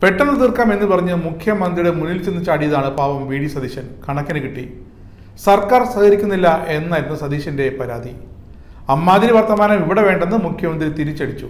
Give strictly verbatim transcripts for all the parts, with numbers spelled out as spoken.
പെട്ടെന്ന് തീർക്കാമെന്ന് പറഞ്ഞ് മുഖ്യമന്ത്രിയുടെ മുന്നിൽ ചെന്ന് ചാടിയതാണ് പാവം വി ഡി സതീശൻ. കണക്കിന് കിട്ടി. സർക്കാർ സഹകരിക്കുന്നില്ല എന്നായിരുന്നു സതീശന്റെ പരാതി. അമ്മാതിരി വർത്തമാനം ഇവിടെ വേണ്ടെന്ന് മുഖ്യമന്ത്രി തിരിച്ചടിച്ചു.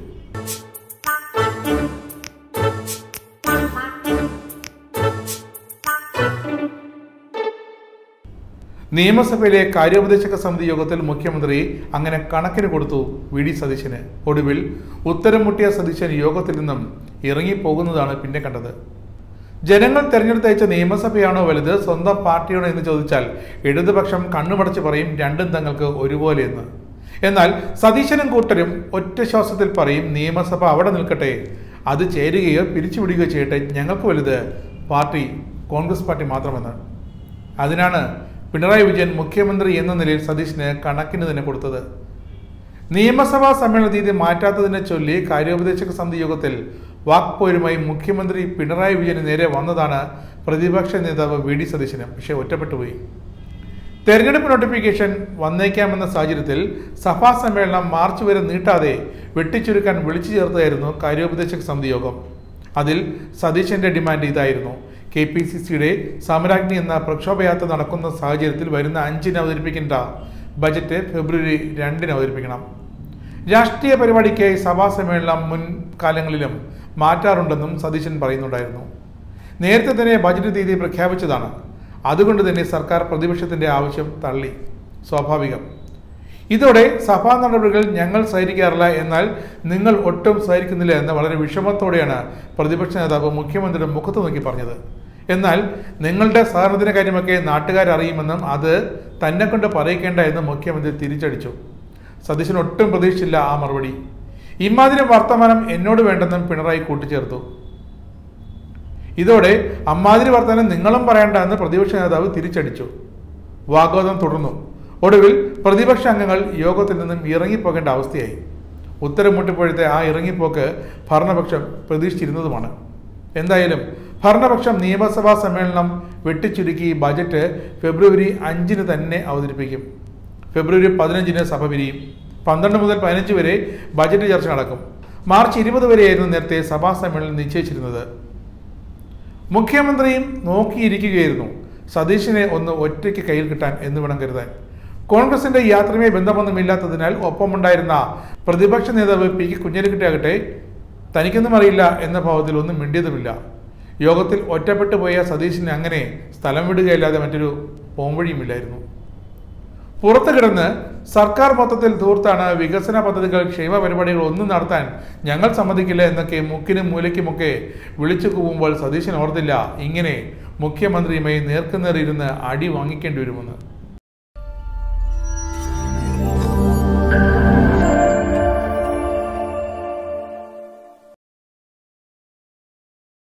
നിയമസഭയിലെ കാര്യോപദേശക സമിതി യോഗത്തിൽ മുഖ്യമന്ത്രി അങ്ങനെ കണക്കിന് കൊടുത്തു വി ഡി സതീശന്. ഒടുവിൽ ഉത്തരം മുട്ടിയ സതീശൻ യോഗത്തിൽ നിന്നും ഇറങ്ങിപ്പോകുന്നതാണ് പിന്നെ കണ്ടത്. ജനങ്ങൾ തെരഞ്ഞെടുത്തയച്ച നിയമസഭയാണോ വലുത്, സ്വന്തം പാർട്ടിയാണോ എന്ന് ചോദിച്ചാൽ ഇടതുപക്ഷം കണ്ണുമടച്ച് പറയും രണ്ടും തങ്ങൾക്ക് ഒരുപോലെയെന്ന്. എന്നാൽ സതീശനും കൂട്ടരും ഒറ്റ ശ്വാസത്തിൽ പറയും നിയമസഭ അവിടെ നിൽക്കട്ടെ, അത് ചേരുകയോ പിരിച്ചുവിടുകയോ ചെയ്യട്ടെ, ഞങ്ങൾക്ക് വലുത് പാർട്ടി കോൺഗ്രസ് പാർട്ടി മാത്രമെന്ന്. അതിനാണ് പിണറായി വിജയൻ മുഖ്യമന്ത്രി എന്ന നിലയിൽ സതീശന് കണക്കിന് തന്നെ കൊടുത്തത്. നിയമസഭാ സമ്മേളന തീയതി മാറ്റാത്തതിനെ ചൊല്ലി കാര്യോപദേശക സമിതി യോഗത്തിൽ വാക്പോരുമായി മുഖ്യമന്ത്രി പിണറായി വിജയന് നേരെ വന്നതാണ് പ്രതിപക്ഷ നേതാവ് വി ഡി സതീശന്. പക്ഷേ ഒറ്റപ്പെട്ടുപോയി. തെരഞ്ഞെടുപ്പ് നോട്ടിഫിക്കേഷൻ വന്നേക്കാമെന്ന സാഹചര്യത്തിൽ സഭാ സമ്മേളനം മാർച്ച് വരെ നീട്ടാതെ വെട്ടിച്ചുരുക്കാൻ വിളിച്ചു ചേർത്തതായിരുന്നു കാര്യോപദേശക സമിതി യോഗം. അതിൽ സതീശന്റെ ഡിമാൻഡ് ഇതായിരുന്നു: കെ പി സി സിയുടെ സമരാഗ്നി എന്ന പ്രക്ഷോഭയാത്ര നടക്കുന്ന സാഹചര്യത്തിൽ വരുന്ന അഞ്ചിന് അവതരിപ്പിക്കേണ്ട ബജറ്റ് ഫെബ്രുവരി രണ്ടിന് അവതരിപ്പിക്കണം. രാഷ്ട്രീയ പരിപാടിക്കായി സഭാ സമ്മേളനം മുൻകാലങ്ങളിലും മാറ്റാറുണ്ടെന്നും സതീശൻ പറയുന്നുണ്ടായിരുന്നു. നേരത്തെ തന്നെ ബജറ്റ് തീയതി പ്രഖ്യാപിച്ചതാണ്. അതുകൊണ്ട് തന്നെ സർക്കാർ പ്രതിപക്ഷത്തിന്റെ ആവശ്യം തള്ളി. സ്വാഭാവികം. ഇതോടെ സഭാ നടപടികൾ ഞങ്ങൾ സഹകരിക്കാറില്ല, എന്നാൽ നിങ്ങൾ ഒട്ടും സഹകരിക്കുന്നില്ല എന്ന് വളരെ വിഷമത്തോടെയാണ് പ്രതിപക്ഷ നേതാവ് മുഖ്യമന്ത്രിയുടെ മുഖത്ത് നോക്കി പറഞ്ഞത്. എന്നാൽ നിങ്ങളുടെ സഹകരണത്തിന്റെ കാര്യമൊക്കെ നാട്ടുകാരറിയുമെന്നും അത് തന്നെ കൊണ്ട് പറയിക്കേണ്ട എന്ന് മുഖ്യമന്ത്രി തിരിച്ചടിച്ചു. സതീശൻ ഒട്ടും പ്രതീക്ഷിച്ചില്ല ആ മറുപടി. ഇമാതിരി വർത്തമാനം എന്നോട് വേണ്ടെന്നും പിണറായി കൂട്ടിച്ചേർത്തു. ഇതോടെ അമ്മാതിരി വർത്തമാനം നിങ്ങളും പറയണ്ട എന്ന് പ്രതിപക്ഷ നേതാവ് തിരിച്ചടിച്ചു. വാഗ്വാദം തുടർന്നു. ഒടുവിൽ പ്രതിപക്ഷ അംഗങ്ങൾ യോഗത്തിൽ നിന്നും ഇറങ്ങിപ്പോകേണ്ട അവസ്ഥയായി. ഉത്തരം മുട്ടിപ്പോഴത്തെ ആ ഇറങ്ങിപ്പോക്ക് ഭരണപക്ഷം പ്രതീക്ഷിച്ചിരുന്നതുമാണ്. എന്തായാലും ഭരണപക്ഷം നിയമസഭാ സമ്മേളനം വെട്ടിച്ചുരുക്കി ബജറ്റ് ഫെബ്രുവരി അഞ്ചിന് തന്നെ അവതരിപ്പിക്കും. ഫെബ്രുവരി പതിനഞ്ചിന് സഭ പിരിയും. പന്ത്രണ്ട് മുതൽ പതിനഞ്ച് വരെ ബജറ്റ് ചർച്ച നടക്കും. മാർച്ച് ഇരുപത് വരെയായിരുന്നു നേരത്തെ സഭാ സമ്മേളനം നിശ്ചയിച്ചിരുന്നത്. മുഖ്യമന്ത്രിയും നോക്കിയിരിക്കുകയായിരുന്നു സതീശനെ ഒന്ന് ഒറ്റയ്ക്ക് കയ്യിൽ കിട്ടാൻ എന്ന് വേണം കരുതാൻ. കോൺഗ്രസിന്റെ യാത്രയുമായി ബന്ധമൊന്നുമില്ലാത്തതിനാൽ ഒപ്പമുണ്ടായിരുന്ന പ്രതിപക്ഷ നേതാവ് പി കെ കുഞ്ഞാലിക്കുട്ടിയാകട്ടെ തനിക്കൊന്നും അറിയില്ല എന്ന ഭാവത്തിൽ ഒന്നും മിണ്ടിയതുമില്ല. യോഗത്തിൽ ഒറ്റപ്പെട്ടു പോയ സതീശന് അങ്ങനെ സ്ഥലം വിടുകയല്ലാതെ മറ്റൊരു പോംവഴിയുമില്ലായിരുന്നു. പുറത്തു കിടന്ന് സർക്കാർ മൊത്തത്തിൽ ധൂർത്താണ്, വികസന പദ്ധതികൾ ക്ഷേമ പരിപാടികൾ ഒന്നും നടത്താൻ ഞങ്ങൾ സമ്മതിക്കില്ല എന്നൊക്കെ മുക്കിനും മൂലയ്ക്കുമൊക്കെ വിളിച്ചു കൂവുമ്പോൾ സതീശൻ ഓർത്തില്ല ഇങ്ങനെ മുഖ്യമന്ത്രിയുമായി നേർക്കുനേറിയിരുന്ന് അടി വാങ്ങിക്കേണ്ടി വരുമെന്ന്.